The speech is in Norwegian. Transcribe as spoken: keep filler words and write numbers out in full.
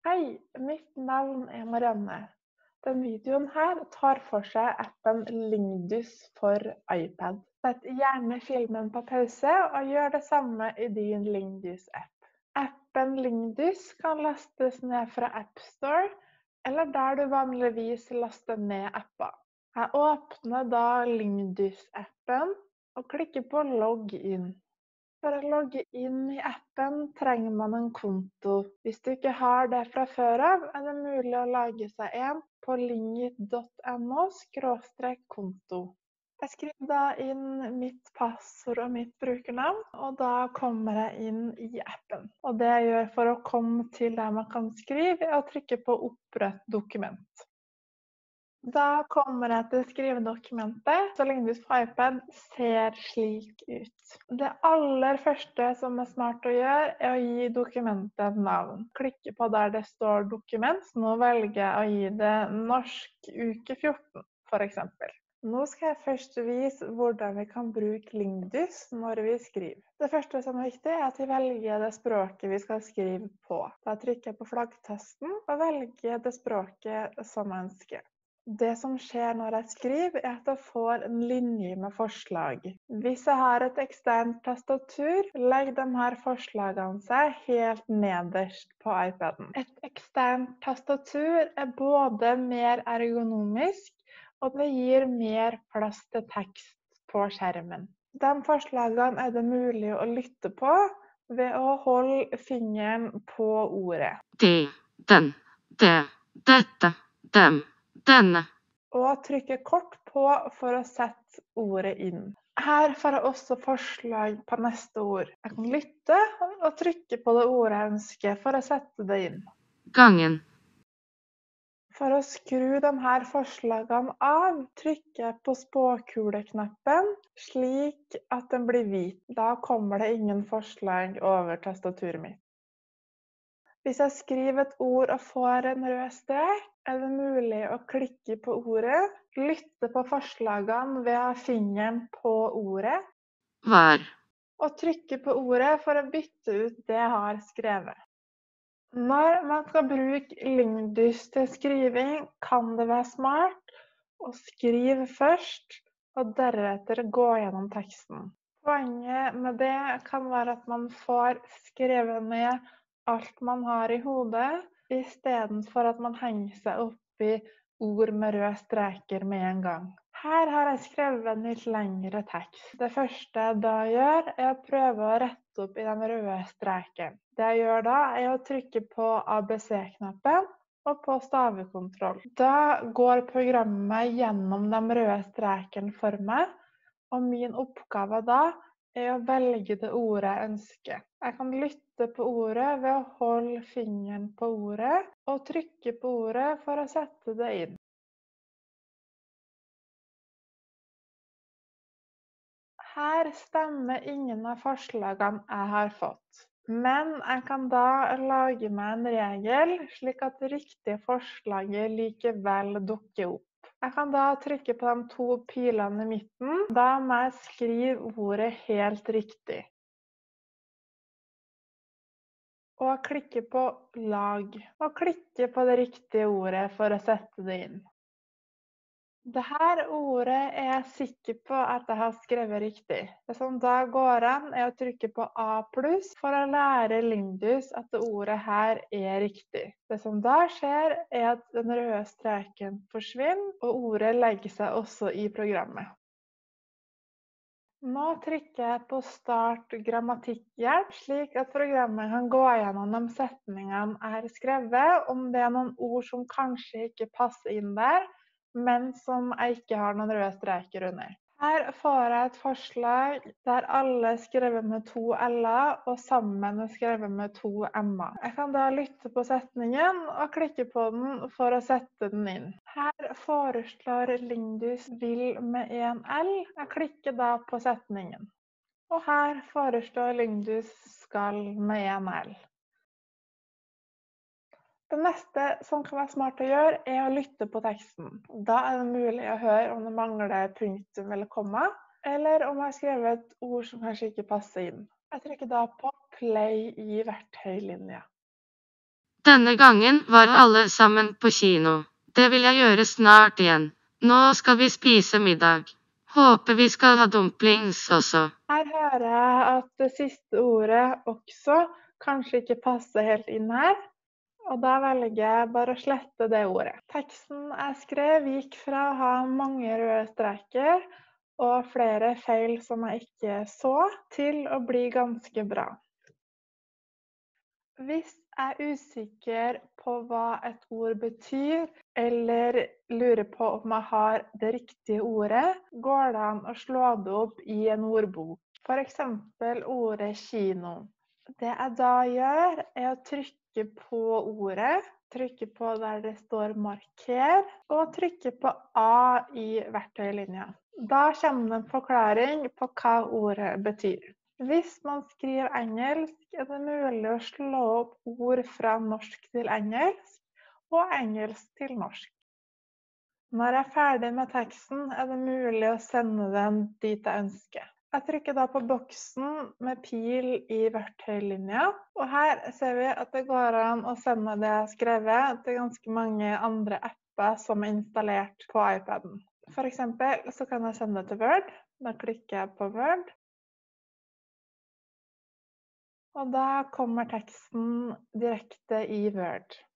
Hei, mitt navn er Marianne. Den videoen her tar for seg appen Lingdys for iPad. Sett gjerne filmen på pause og gjør det samme i din Lingdys-app. Appen Lingdys kan lastes ned fra App Store, eller der du vanligvis laster ned apper. Jeg åpner da Lingdys-appen og klikker på Logg inn. For å logge inn i appen trenger man en konto. Hvis du ikke har det fra før av, er det mulig å lage seg en på lingit punktum no skråstrek konto. Jeg skriver da inn mitt passord og mitt brukernavn, og da kommer jeg inn i appen. Og det jeg gjør for å komme til der man kan skrive, er å trykke på opprett dokument. Da kommer jeg til skrivedokumentet, så Lingdys for iPad ser slik ut. Det aller første som er smart å gjøre, er å gi dokumentet et navn. Klikke på der det står dokument, så nå velger jeg å gi det norsk uke fjorten, for eksempel. Nå skal jeg først vise hvordan vi kan bruke Lingdys når vi skriver. Det første som er viktig er at vi velger det språket vi skal skrive på. Da trykker jeg på flaggtasten og velger det språket som jeg ønsker. Det som skjer når jeg skriver, er at jeg får en linje med forslag. Hvis jeg har et eksternt tastatur, legger de her forslagene seg helt nederst på iPaden. Et eksternt tastatur er både mer ergonomisk, og det gir mer plass til tekst på skjermen. De forslagene er det mulig å lytte på ved å holde fingeren på ordet. De, den, det, dette, dem. Denne. Og trykke kort på for å sette ordet inn. Her får jeg også forslag på neste ord. Jeg kan lytte og trykke på det ordet jeg ønsker for å sette det inn. Gangen. For å skru de her forslagene av, trykker jeg på spåkuleknappen slik at den blir hvit. Da kommer det ingen forslag over tastaturet mitt. Hvis jeg skriver et ord og får en rød strek, er det mulig å klikke på ordet, lytte på forslagene ved å ha fingeren på ordet, Vær. og trykke på ordet for å bytte ut det jeg har skrevet. Når man skal bruke Lingdys til skriving, kan det være smart å skrive først, og deretter gå gjennom teksten. Poenget med det kan være at man får skrevet ned alt man har i hodet, i stedet for at man henger seg opp i ord med røde streker med en gang. Her har jeg skrevet en litt lengre tekst. Det første jeg da gjør, er å prøve å rette opp i de røde strekene. Det jeg gjør da, er å trykke på A B C-knappen og på stavekontroll. Da går programmet gjennom de røde strekene for meg, og min oppgave da er å velge det ordet jeg ønsker. Jeg kan lytte på ordet ved å holde fingeren på ordet og trykke på ordet for å sette det inn. Her stemmer ingen av forslagene jeg har fått. Men jeg kan da lage meg en regel, slik at det riktige forslaget likevel dukker opp. Jeg kan da trykke på de to pilene i midten. Da må jeg skrive ordet helt riktig. Og klikke på lag. Og klikke på det riktige ordet for å sette det inn. Dette ordet er jeg sikker på at jeg har skrevet riktig. Det som da går an er å trykke på A pluss for å lære Lingdys at det ordet her er riktig. Det som da skjer er at den røde streken forsvinner, og ordet legger seg også i programmet. Nå trykker jeg på Start grammatikkhjelp, slik at programmet kan gå gjennom de setningene jeg har skrevet, om det er noen ord som kanskje ikke passer inn der, men som jeg ikke har noen røde streker under. Her får jeg et forslag der alle er skrevet med to l-er og sammen er skrevet med to m-er. Jeg kan da lytte på setningen og klikke på den for å sette den inn. Her foreslår Lingdys vil med en l. Jeg klikker da på setningen. Og her foreslår Lingdys skal med en l. Det neste som kan være smart å gjøre, er å lytte på teksten. Da er det mulig å høre om det mangler punktum eller komma, eller om jeg har skrevet et ord som kanskje ikke passer inn. Jeg trykker da på play i verktøylinja. Denne gangen var alle sammen på kino. Det vil jeg gjøre snart igjen. Nå skal vi spise middag. Håper vi skal ha dumplings også. Her hører jeg at det siste ordet også kanskje ikke passer helt inn her, og da velger jeg bare å slette det ordet. Teksten jeg skrev gikk fra å ha mange røde streker og flere feil som jeg ikke så, til å bli ganske bra. Hvis jeg er usikker på hva et ord betyr, eller lurer på om jeg har det riktige ordet, går det an å slå det opp i en ordbok. For eksempel ordet kino. Det jeg da gjør, er å trykke på ordet, trykke på der det står marker, og trykke på A i verktøylinja. Da kommer det en forklaring på hva ordet betyr. Hvis man skriver engelsk, er det mulig å slå opp ord fra norsk til engelsk, og engelsk til norsk. Når jeg er ferdig med teksten, er det mulig å sende den dit jeg ønsker. Jeg trykker da på boksen med pil i verktøylinja, og her ser vi at det går an å sende det jeg har skrevet til ganske mange andre apper som er installert på iPaden. For eksempel så kan jeg sende det til Word. Da klikker jeg på Word. Og da kommer teksten direkte i Word.